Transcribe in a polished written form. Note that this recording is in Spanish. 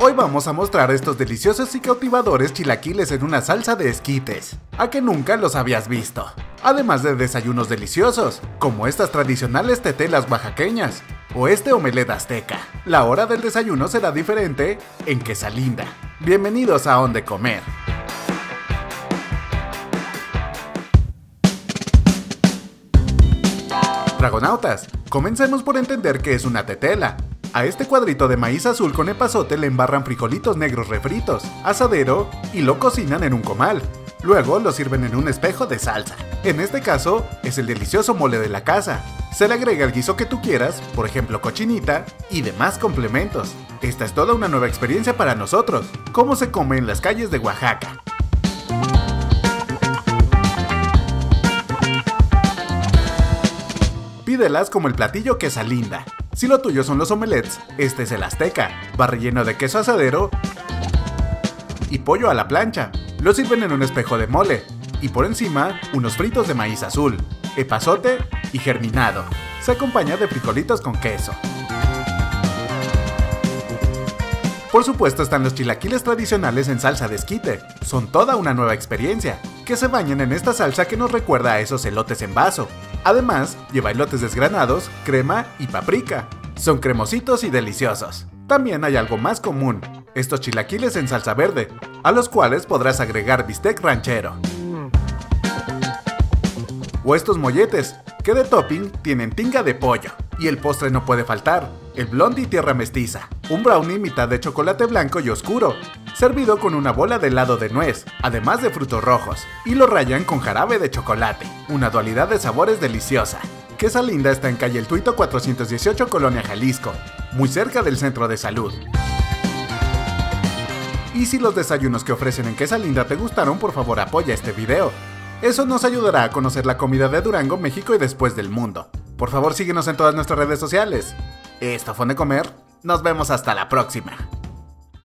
Hoy vamos a mostrar estos deliciosos y cautivadores chilaquiles en una salsa de esquites, a que nunca los habías visto. Además de desayunos deliciosos, como estas tradicionales tetelas oaxaqueñas, o este omelette azteca. La hora del desayuno será diferente en Quesalinda. Bienvenidos a On de Comer. Dragonautas, comencemos por entender qué es una tetela. A este cuadrito de maíz azul con epazote le embarran frijolitos negros refritos, asadero y lo cocinan en un comal. Luego lo sirven en un espejo de salsa. En este caso, es el delicioso mole de la casa. Se le agrega el guiso que tú quieras, por ejemplo cochinita, y demás complementos. Esta es toda una nueva experiencia para nosotros. ¿Cómo se come en las calles de Oaxaca? Pídelas como el platillo Quesalinda. Si lo tuyo son los omelettes, este es el azteca. Va relleno de queso asadero y pollo a la plancha. Lo sirven en un espejo de mole. Y por encima, unos fritos de maíz azul, epazote y germinado. Se acompaña de frijolitos con queso. Por supuesto están los chilaquiles tradicionales en salsa de esquite. Son toda una nueva experiencia, que se bañan en esta salsa que nos recuerda a esos elotes en vaso. Además, lleva elotes desgranados, crema y paprika. Son cremositos y deliciosos. También hay algo más común, estos chilaquiles en salsa verde, a los cuales podrás agregar bistec ranchero. O estos molletes, que de topping tienen tinga de pollo. Y el postre no puede faltar, el blondie tierra mestiza, un brownie mitad de chocolate blanco y oscuro, servido con una bola de helado de nuez, además de frutos rojos, y lo rayan con jarabe de chocolate, una dualidad de sabores deliciosa. Quesalinda está en calle El Tuito 418, Colonia Jalisco, muy cerca del centro de salud. Y si los desayunos que ofrecen en Quesalinda te gustaron, por favor apoya este video. Eso nos ayudará a conocer la comida de Durango, México y después del mundo. Por favor síguenos en todas nuestras redes sociales. Esto fue On de Comer, nos vemos hasta la próxima.